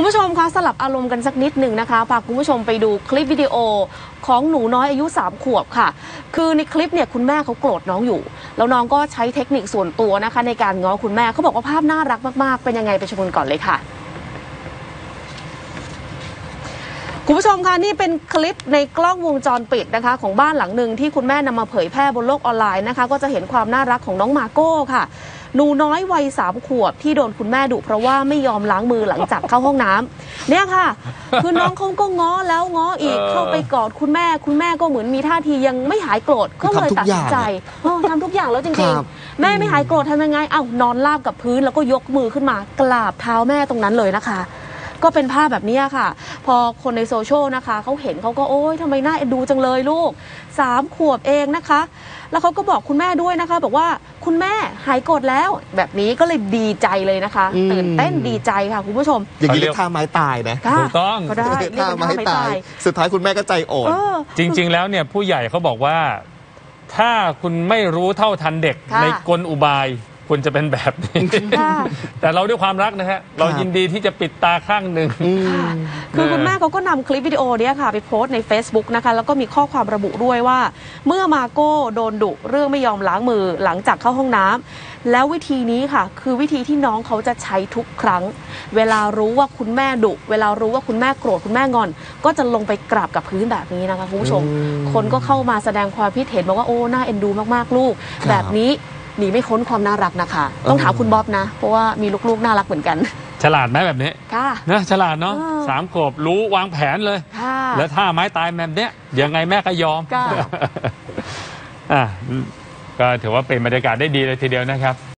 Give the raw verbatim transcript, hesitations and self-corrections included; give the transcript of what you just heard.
ผู้ชมคะสลับอารมณ์กันสักนิดหนึ่งนะคะพาคุณผู้ชมไปดูคลิปวิดีโอของหนูน้อยอายุสามขวบค่ะคือในคลิปเนี่ยคุณแม่เขาโกรธน้องอยู่แล้วน้องก็ใช้เทคนิคส่วนตัวนะคะในการง้อคุณแม่เขาบอกว่าภาพน่ารักมากๆเป็นยังไงไปชมกันก่อนเลยค่ะคุณผู้ชมคะนี่เป็นคลิปในกล้องวงจรปิดนะคะของบ้านหลังหนึ่งที่คุณแม่นำมาเผยแพร่บนโลกออนไลน์นะคะก็จะเห็นความน่ารักของน้องมาโก้ค่ะหนูน้อยวัยสามขวบที่โดนคุณแม่ดุเพราะว่าไม่ยอมล้างมือหลังจากเข้าห้องน้ำเนี่ยค่ะคือน้องเขาก็ง้อแล้วง้ออีกเข้าไปกอดคุณแม่คุณแม่ก็เหมือนมีท่าทียังไม่หายโกรธก็เลยตัดสินใจทำทุกอย่างแล้วจริงๆแม่ไม่หายโกรธทำยังไงเอ้านอนราบกับพื้นแล้วก็ยกมือขึ้นมากราบเท้าแม่ตรงนั้นเลยนะคะก็เป็นภาพแบบนี้ค่ะพอคนในโซเชียลนะคะเขาเห็นเขาก็โอ๊ยทำไมน่าเอ็นดูจังเลยลูกสามขวบเองนะคะแล้วเขาก็บอกคุณแม่ด้วยนะคะบอกว่าคุณแม่หายโกรธแล้วแบบนี้ก็เลยดีใจเลยนะคะตื่นเต้นดีใจค่ะคุณผู้ชมอย่างนี้เรียกท่าไม้ตายนะถูกต้องก็ได้ท่าไม้ตายสุดท้ายคุณแม่ก็ใจอ่อนจริงๆแล้วเนี่ยผู้ใหญ่เขาบอกว่าถ้าคุณไม่รู้เท่าทันเด็กในกลอุบายคุณจะเป็นแบบนี้แต่เราด้วยความรักนะฮะเรายินดีที่จะปิดตาข้างหนึ่งคือคุณแม่เขาก็นำคลิปวิดีโอนี้ค่ะไปโพสต์ใน Facebook นะคะแล้วก็มีข้อความระบุด้วยว่าเมื่อมาโก้โดนดุเรื่องไม่ยอมล้างมือหลังจากเข้าห้องน้ำแล้ววิธีนี้ค่ะคือวิธีที่น้องเขาจะใช้ทุกครั้งเวลารู้ว่าคุณแม่ดุเวลารู้ว่าคุณแม่โกรธคุณแม่งอนก็จะลงไปกราบกับพื้นแบบนี้นะคะคุณผู้ชมคนก็เข้ามาแสดงความคิดเห็นบอกว่าโอ้น่าเอ็นดูมากๆลูกแบบนี้หนีไม่พ้นความน่ารักนะคะต้องถามคุณบ๊อบนะเพราะว่ามีลูกๆน่ารักเหมือนกันฉลาดไหมแบบนี้ค่ะนะฉลาดเนาะสามขวบรู้วางแผนเลยแล้วถ้าไม้ตายแบบเนี้ยยังไงแม่ก็ยอมอ่ะก็ถือว่าเป็นบรรยากาศได้ดีเลยทีเดียวนะครับ